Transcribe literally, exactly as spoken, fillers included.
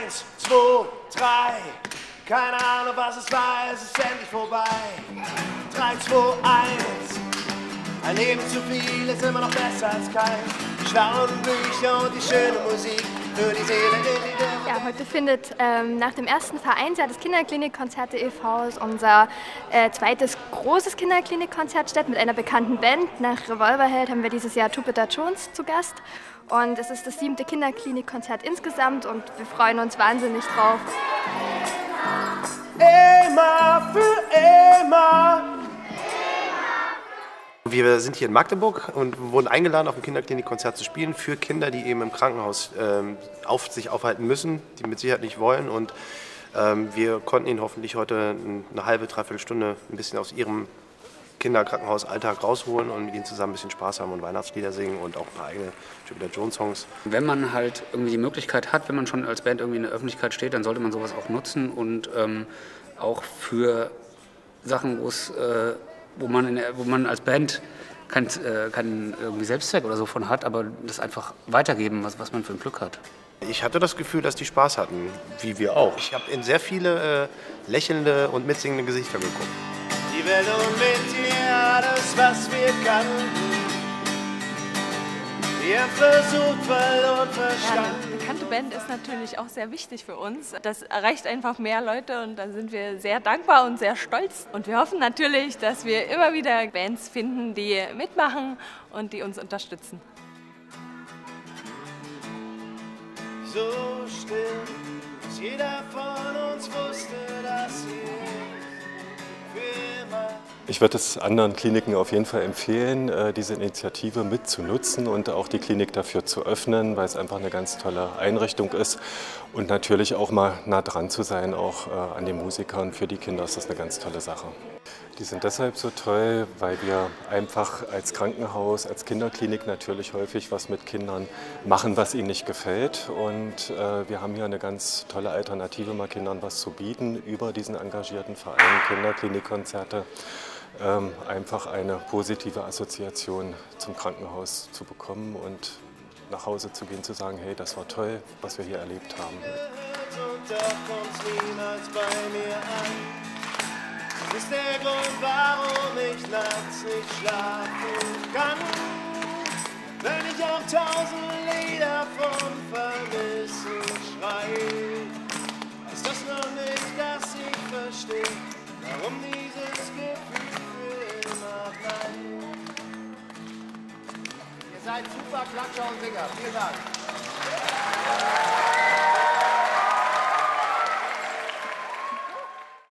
Eins, zwei, drei. Keine Ahnung, was es war, es ist endlich vorbei. Drei, zwei, eins. Ein Leben zu viel ist immer noch besser als kein. Schlaue Bücher und die schöne Musik für die Seele. Ja, heute findet ähm, nach dem ersten Vereinsjahr des Kinderklinikkonzerte e V unser äh, zweites großes Kinderklinikkonzert statt mit einer bekannten Band. Nach Revolverheld haben wir dieses Jahr Jupiter Jones zu Gast. Und es ist das siebte Kinderklinikkonzert insgesamt und wir freuen uns wahnsinnig drauf. Ema für Ema. Wir sind hier in Magdeburg und wurden eingeladen, auf dem Kinderklinikkonzert zu spielen für Kinder, die eben im Krankenhaus ähm, auf sich aufhalten müssen, die mit Sicherheit nicht wollen. Und ähm, wir konnten ihnen hoffentlich heute eine halbe, dreiviertel Stunde ein bisschen aus ihrem Kinderkrankenhausalltag rausholen und mit ihnen zusammen ein bisschen Spaß haben und Weihnachtslieder singen und auch ein paar eigene Jupiter Jones Songs. Wenn man halt irgendwie die Möglichkeit hat, wenn man schon als Band irgendwie in der Öffentlichkeit steht, dann sollte man sowas auch nutzen und ähm, auch für Sachen, wo es äh, wo man, in der, wo man als Band keinen äh, kein irgendwie Selbstzweck oder so von hat, aber das einfach weitergeben, was, was man für ein Glück hat. Ich hatte das Gefühl, dass die Spaß hatten, wie wir auch. Ich habe in sehr viele äh, lächelnde und mitsingende Gesichter geguckt. Die Welt und mit dir alles, was wir kannten. Wir haben versucht, verloren, verstanden. Ja, eine bekannte Band ist natürlich auch sehr wichtig für uns. Das erreicht einfach mehr Leute und da sind wir sehr dankbar und sehr stolz. Und wir hoffen natürlich, dass wir immer wieder Bands finden, die mitmachen und die uns unterstützen. So still, dass jeder von uns wusste, dass sie für immer. Ich würde es anderen Kliniken auf jeden Fall empfehlen, diese Initiative mitzunutzen und auch die Klinik dafür zu öffnen, weil es einfach eine ganz tolle Einrichtung ist und natürlich auch mal nah dran zu sein, auch an den Musikern. Für die Kinder ist das eine ganz tolle Sache. Die sind deshalb so toll, weil wir einfach als Krankenhaus, als Kinderklinik natürlich häufig was mit Kindern machen, was ihnen nicht gefällt. Und äh, wir haben hier eine ganz tolle Alternative, mal Kindern was zu bieten über diesen engagierten Verein Kinderklinikkonzerte. Ähm, einfach eine positive Assoziation zum Krankenhaus zu bekommen und nach Hause zu gehen, zu sagen, hey, das war toll, was wir hier erlebt haben. Und doch kommt's niemals bei mir an. Das ist der Grund, warum ich nachts nicht schlafen kann. Wenn ich auch tausend Lieder von Vermissen schreie, ist das noch nicht, dass ich verstehe, warum dieses Gefühl für immer bleibt. Ihr seid super Klatscher und Singer. Vielen Dank.